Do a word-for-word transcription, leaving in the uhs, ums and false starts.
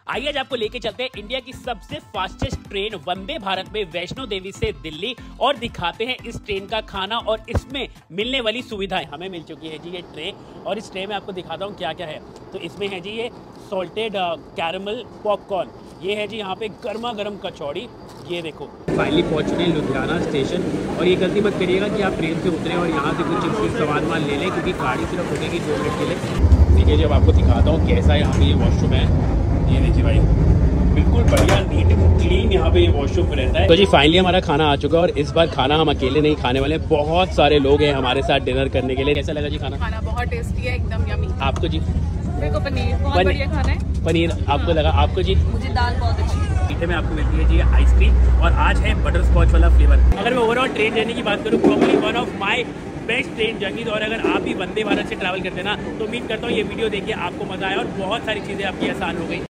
आइए आज आपको लेके चलते हैं इंडिया की सबसे फास्टेस्ट ट्रेन वंदे भारत में वैष्णो देवी से दिल्ली और दिखाते हैं इस ट्रेन का खाना और इसमें मिलने वाली सुविधाएं। हमें मिल चुकी है जी ये ट्रे और इस ट्रे में आपको दिखाता हूँ क्या क्या है। तो इसमें है जी ये सॉल्टेड कैरमल पॉपकॉर्न, ये है जी यहाँ पे गर्मा गर्म कचौड़ी। ये देखो फाइनली पहुँच चुके हैं लुधियाना स्टेशन। और ये गलती मत करिएगा कि आप ट्रेन से उतरें और यहाँ से कुछ चिप्स सामान वामान ले लें, क्योंकि गाड़ी सिर्फ रुकेगी दो मिनट के लिए। देखिए जब आपको दिखाता हूँ कैसा यहाँ पे ये वॉशरूम है। ये देखिए भाई बिल्कुल बढ़िया नीट क्लीन यहाँ पे ये वॉशरूम रहता है। तो जी फाइनली हमारा खाना आ चुका है और इस बार खाना हम अकेले नहीं खाने वाले, बहुत सारे लोग हैं हमारे साथ डिनर करने के लिए। कैसा लगा जी खाना? खाना बहुत टेस्टी है, एकदम यमी। आपको जी? मेरे को पनीर बहुत बढ़िया खाना है। पनीर आपको लगा? आपको जी? मुझे दाल बहुत अच्छी। मीठे में आपको मिलती है जी आइसक्रीम और आज है बटर स्कॉच वाला फ्लेवर। अगर मैं ओवरऑल ट्रेन जर्नी की बात करूँ, probably one of my best train journey. और अगर आप भी वंदे भारत से ट्रैवल करते हैं ना, तो उम्मीद करता हूँ ये वीडियो देखिए आपको मजा आया और बहुत सारी चीज़ें आपकी आसान हो गई।